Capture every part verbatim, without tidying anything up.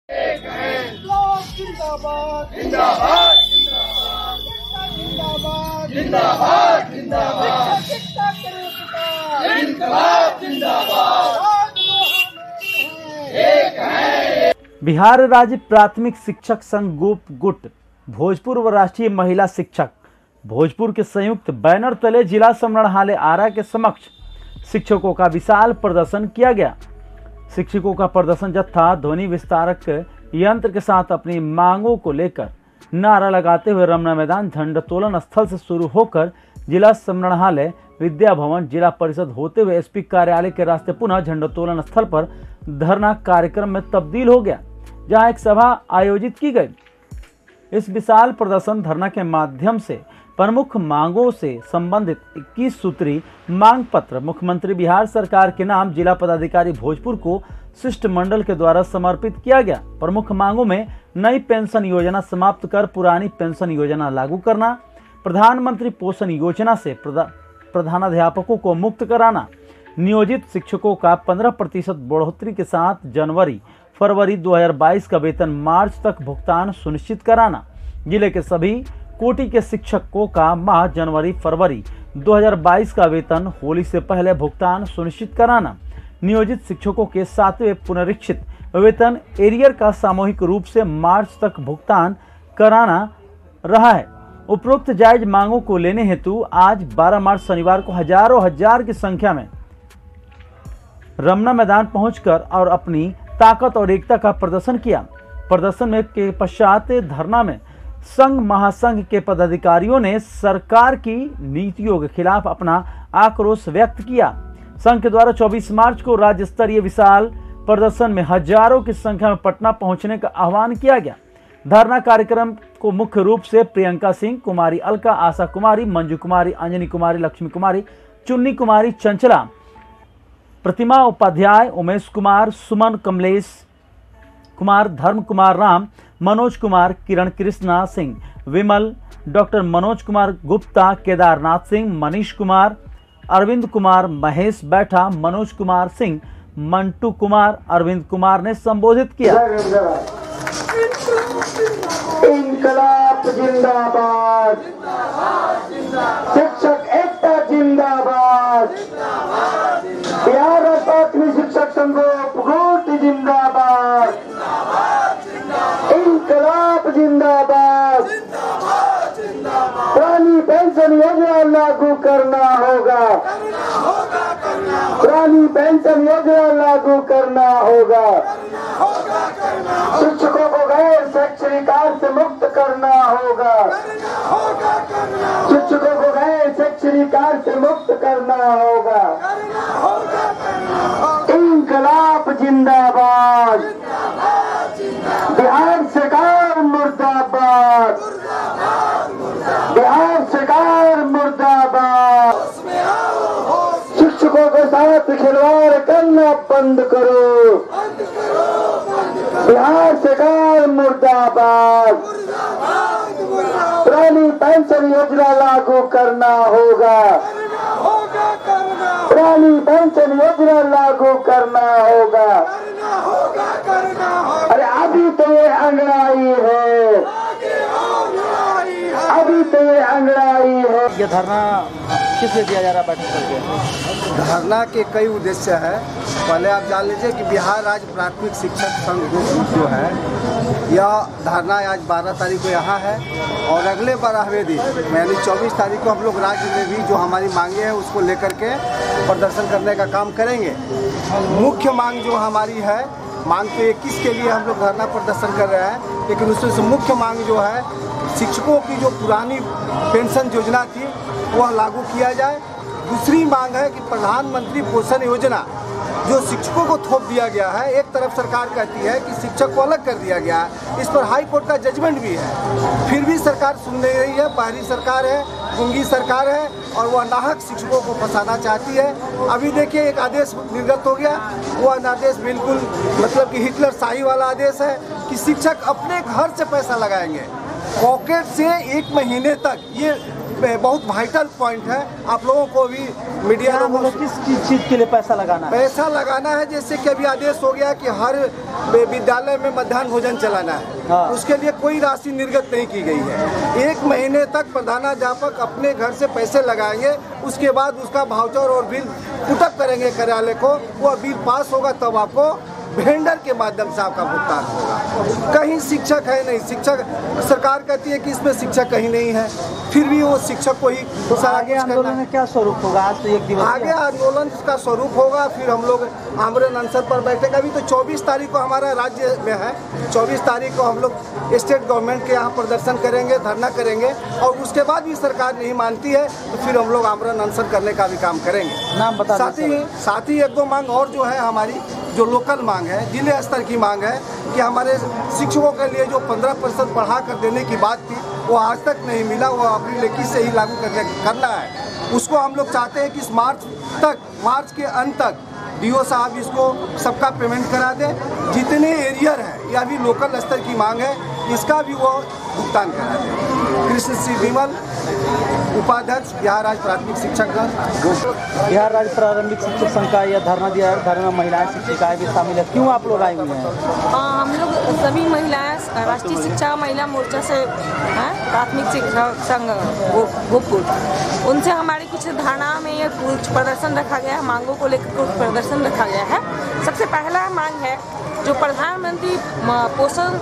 एक है जिंदाबाद जिंदाबाद जिंदाबाद जिंदाबाद जिंदाबाद शिक्षा करो इनकलाब जिंदाबाद एक है। बिहार राज्य प्राथमिक शिक्षक संघ गोप गुट भोजपुर व राष्ट्रीय महिला शिक्षक भोजपुर के संयुक्त बैनर तले जिला समाहरणालय आरा के समक्ष शिक्षकों का विशाल प्रदर्शन किया गया। शिक्षकों का प्रदर्शन जत्था ध्वनि विस्तारक यंत्र के साथ अपनी मांगों को लेकर नारा लगाते हुए रमना मैदान झंडोत्तोलन स्थल से शुरू होकर जिला समाहरणालय विद्या भवन जिला परिषद होते हुए एसपी कार्यालय के रास्ते पुनः झंडोत्तोलन स्थल पर धरना कार्यक्रम में तब्दील हो गया, जहां एक सभा आयोजित की गई। इस विशाल प्रदर्शन धरना के माध्यम से प्रमुख मांगों से संबंधित इक्कीस सूत्री मांग पत्र मुख्यमंत्री बिहार सरकार के नाम जिला पदाधिकारी भोजपुर को शिष्टमंडल के द्वारा समर्पित किया गया। प्रमुख मांगों में नई पेंशन योजना समाप्त कर पुरानी पेंशन योजना लागू करना, प्रधानमंत्री पोषण योजना से प्रधानाध्यापकों को मुक्त कराना, नियोजित शिक्षकों का पंद्रह प्रतिशत बढ़ोतरी के साथ जनवरी फरवरी दो हज़ार बाईस का वेतन मार्च तक भुगतान सुनिश्चित कराना, जिले के सभी कोटि के शिक्षकों का माह जनवरी फरवरी दो हज़ार बाईस का वेतन होली से पहले भुगतान सुनिश्चित कराना, नियोजित शिक्षकों के सातवें पुनरीक्षित वेतन एरियर का सामूहिक रूप से मार्च तक भुगतान कराना रहा है। उपरोक्त जायज मांगों को लेने हेतु आज बारह मार्च शनिवार को हजारों हजार की संख्या में रमना मैदान पहुंचकर और अपनी ताकत और एकता का प्रदर्शन किया। प्रदर्शन में के पश्चात धरना में संघ महासंघ के पदाधिकारियों ने सरकार की नीतियों के खिलाफ अपना आक्रोश व्यक्त किया। संघ के द्वारा चौबीस मार्च को राज्य स्तरीय विशाल प्रदर्शन में हजारों की संख्या में पटना पहुंचने का आह्वान किया गया। धरना कार्यक्रम को मुख्य रूप से प्रियंका सिंह, कुमारी अलका, आशा कुमारी, मंजू कुमारी, अंजनी कुमारी, लक्ष्मी कुमारी, चुन्नी कुमारी, चंचला, प्रतिमा उपाध्याय, उमेश कुमार, सुमन, कमलेश कुमार, धर्म कुमार राम, मनोज कुमार, किरण कृष्णा सिंह, विमल, डॉक्टर मनोज कुमार गुप्ता, केदारनाथ सिंह, मनीष कुमार, अरविंद कुमार, महेश बैठा, मनोज कुमार सिंह, मंटू कुमार, अरविंद कुमार ने संबोधित किया। इनकलाब जिंदाबाद, शिक्षक एकता जिंदाबाद, बिहार प्राथमिक शिक्षक संघ गुट जिंदाबाद, इनकलाब जिंदाबाद, पुरानी पेंशन योजना लागू करना होगा, पुरानी पेंशन योजना लागू करना होगा, शिक्षकों को गैर शैक्षणिक कार्य से मुक्त करना होगा, शिक्षकों को गैर शैक्षणिक कार्य से मुक्त करना होगा, इनकलाब जिंदाबाद, बिहार सरकार मुर्दाबाद, बिहार सरकार मुर्दाबाद, शिक्षकों के साथ खिलवाड़ करना बंद करो, बिहार सरकार मुर्दाबाद, पुरानी पेंशन योजना लागू करना होगा, पुरानी पेंशन योजना लागू करना होगा। अरे अभी तो ये अंगड़ाई है, अभी तो ये अंगड़ाई है। ये धरना किस लिए दिया जा रहा है बैठक करके? धरना के कई उद्देश्य है। पहले आप जान लीजिए कि बिहार राज्य प्राथमिक शिक्षक संघ जो है यह धरना आज बारह तारीख को यहाँ है और अगले बारहवें दिन यानी चौबीस तारीख को हम लोग राज्य में भी जो हमारी मांगे हैं उसको लेकर के प्रदर्शन करने का काम करेंगे। मुख्य मांग जो हमारी है, मांग तो इक्कीस के लिए हम लोग धरना प्रदर्शन कर रहे हैं, लेकिन उसमें से मुख्य मांग जो है शिक्षकों की जो पुरानी पेंशन योजना थी वह लागू किया जाए। दूसरी मांग है कि प्रधानमंत्री पोषण योजना जो शिक्षकों को थोप दिया गया है, एक तरफ सरकार कहती है कि शिक्षक को अलग कर दिया गया है, इस पर हाई कोर्ट का जजमेंट भी है, फिर भी सरकार सुन नहीं रही है। बाहरी सरकार है, गुंगी सरकार है और वह नाहक शिक्षकों को फंसाना चाहती है। अभी देखिए एक आदेश निर्गत हो गया, वह आदेश बिल्कुल मतलब कि हिटलर शाही वाला आदेश है कि शिक्षक अपने घर से पैसा लगाएंगे, पॉकेट से एक महीने तक। ये बहुत वाइटल पॉइंट है। आप लोगों को भी मीडिया क्या मतलब किस चीज चीज के लिए पैसा लगाना है? पैसा लगाना है, जैसे कि अभी आदेश हो गया कि हर विद्यालय में मध्याह्न भोजन चलाना है। हाँ। उसके लिए कोई राशि निर्गत नहीं की गई है। एक महीने तक प्रधानाध्यापक अपने घर से पैसे लगाएंगे, उसके बाद उसका वाउचर और बिल पुटअप करेंगे कार्यालय को। वो बिल पास होगा तब आपको वेंडर के माध्यम से आपका भुगतान होगा। कहीं शिक्षक है नहीं, शिक्षक सरकार कहती है कि इसमें शिक्षक कहीं नहीं है, फिर भी वो शिक्षक को ही तो सारा आगे कुछ करना आंदोलन है। में क्या स्वरूप होगा? आज तो एक दिवस आगे आंदोलन का स्वरूप होगा, फिर हम लोग आमरण अनशन पर बैठेंगे। अभी तो चौबीस तारीख को हमारा राज्य में है, चौबीस तारीख को हम लोग स्टेट गवर्नमेंट के यहाँ प्रदर्शन करेंगे, धरना करेंगे, और उसके बाद भी सरकार नहीं मानती है तो फिर हम लोग आमरण अनशन करने का भी काम करेंगे। नाम बता साथ ही साथ ही एक दो मांग और जो है, हमारी जो लोकल मांग है, जिले स्तर की मांग है कि हमारे शिक्षकों के लिए जो पंद्रह परसेंट बढ़ा कर देने की बात थी वो आज तक नहीं मिला। वो अप्रैल इक्कीस से ही लागू करने करना है। उसको हम लोग चाहते हैं कि इस मार्च तक, मार्च के अंत तक डीओ साहब इसको सबका पेमेंट करा दें। जितने एरियर हैं, यह भी लोकल स्तर की मांग है, इसका भी वो भुगतान करा दें। कृष्ण सिंह विमल, उपाध्यक्ष बिहार राज्य प्राथमिक शिक्षक संघ। बिहार राज्य प्रारंभिक शिक्षक संघ का यह धरना दिया है। धरना में महिलाएं शिक्षिकाएं भी शामिल है। क्यों आप लोग आए हुए हैं? हम लोग सभी महिलाएं राष्ट्रीय शिक्षा महिला मोर्चा से हैं, प्राथमिक शिक्षा संघ भोजपुर, उनसे हमारी कुछ धारणा में ये कुछ प्रदर्शन रखा गया है। मांगों को लेकर कुछ प्रदर्शन रखा गया है। सबसे पहला मांग है जो प्रधानमंत्री पोषण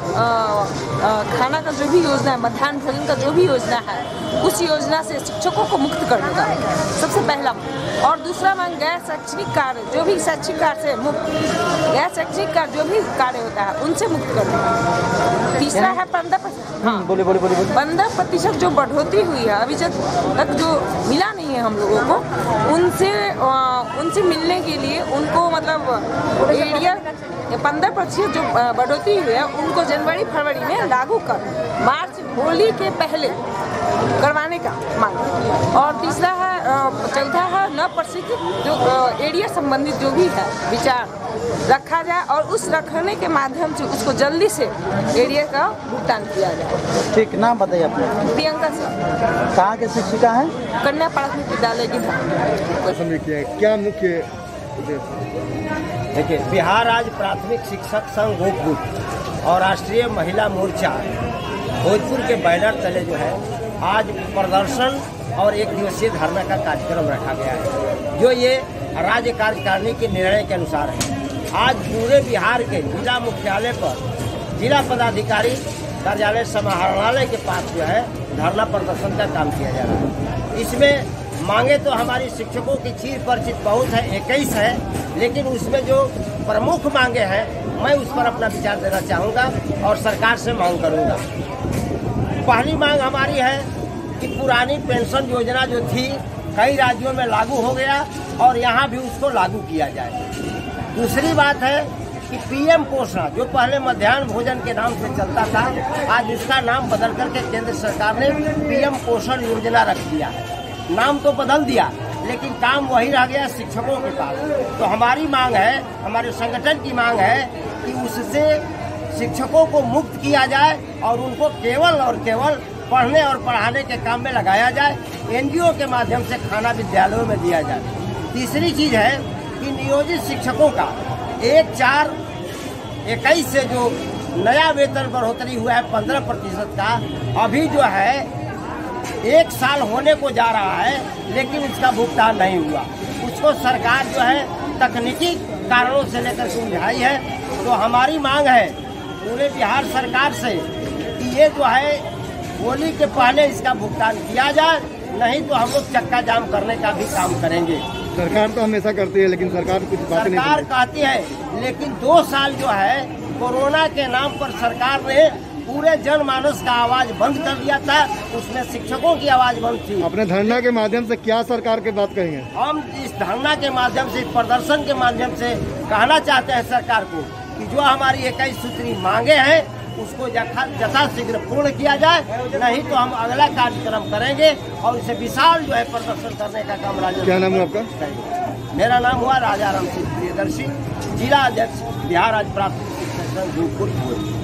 खाना का जो भी योजना है, मध्याह्न भोजन का जो भी योजना है, उस योजना से शिक्षकों को मुक्त करने का सबसे पहला। और दूसरा मांग गैर शैक्षणिक कार्य, जो भी शैक्षिक कार्य से मुक्त, गैर शैक्षणिक कार्य जो भी कार्य होता है उनसे मुक्त करने का। तीसरा है पंद्रह प्रतिशत हाँ बोले बोले बोले बोले पंद्रह प्रतिशत जो बढ़ोतरी हुई है अभी तक जो मिला नहीं है हम लोगों को, उनसे उनसे मिलने के लिए उनको मतलब एरिया पंद्रह प्रतिशत जो बढ़ोतरी हुई है उनको जनवरी फरवरी में लागू कर मार्च होली के पहले करवाने का मांग। और तीसरा है चौथा है नौ प्रतिशत जो एरिया संबंधित जो भी है विचार रखा जाए और उस रखने के माध्यम से उसको जल्दी से एरिया का भुगतान किया जाए। ठीक, नाम बताइए अपने। प्रियंका सिंह, कहाँ के शिक्षिका हैं? कन्या प्राथमिक विद्यालय की था। क्या मुख्य देखिए, बिहार राज्य प्राथमिक शिक्षक संघ भोजपुर और राष्ट्रीय महिला मोर्चा भोजपुर के बैनर तले जो है आज प्रदर्शन और एक दिवसीय धरना का कार्यक्रम रखा गया है, जो ये राज्य कार्यकारिणी के निर्णय के अनुसार है। आज पूरे बिहार के जिला मुख्यालय पर जिला पदाधिकारी कार्यालय समाहरणालय के पास जो है धरना प्रदर्शन का काम किया जा रहा है। इसमें मांगे तो हमारी शिक्षकों की चीर परिचित बहुत है, इक्कीस है, लेकिन उसमें जो प्रमुख मांगे हैं मैं उस पर अपना विचार देना चाहूँगा और सरकार से मांग करूँगा। पहली मांग हमारी है कि पुरानी पेंशन योजना जो थी कई राज्यों में लागू हो गया और यहाँ भी उसको लागू किया जाए। दूसरी बात है कि पीएम पोषण जो पहले मध्याह्न भोजन के नाम से चलता था, आज उसका नाम बदल करके केंद्र सरकार ने पीएम पोषण योजना रख दिया है। नाम तो बदल दिया लेकिन काम वही रह गया शिक्षकों के पास। तो हमारी मांग है, हमारे संगठन की मांग है कि उससे शिक्षकों को मुक्त किया जाए और उनको केवल और केवल पढ़ने और पढ़ाने के काम में लगाया जाए। एनजीओ के माध्यम से खाना विद्यालयों में दिया जाए। तीसरी चीज है कि नियोजित शिक्षकों का एक चार इक्कीस से जो नया वेतन बढ़ोतरी हुआ है पंद्रह प्रतिशत का, अभी जो है एक साल होने को जा रहा है लेकिन उसका भुगतान नहीं हुआ। उसको सरकार जो है तकनीकी कारणों से लेकर सुलझाई है। तो हमारी मांग है पूरे बिहार सरकार से कि ये जो है होली के पहले इसका भुगतान किया जाए, नहीं तो हम लोग चक्का जाम करने का भी काम करेंगे। सरकार तो हमेशा करती है लेकिन सरकार कुछ बातें नहीं सरकार कहती है, लेकिन दो साल जो है कोरोना के नाम पर सरकार ने पूरे जनमानस का आवाज बंद कर दिया था, उसमें शिक्षकों की आवाज बंद थी। अपने धरना के माध्यम से क्या सरकार की बात कहेंगे? हम इस धरना के माध्यम से, प्रदर्शन के माध्यम से कहना चाहते हैं सरकार को कि जो हमारी इक्कीस सूत्री मांगे हैं उसको यथाशीघ्र पूर्ण किया जाए, नहीं तो हम अगला कार्यक्रम करेंगे और इसे विशाल जो है प्रदर्शन करने का काम राज्य। क्या नाम है आपका? मेरा नाम हुआ राजा राम सिंह प्रियदर्शी, जिला अध्यक्ष बिहार राज्य प्राथमिक शिक्षक संघ भोजपुर।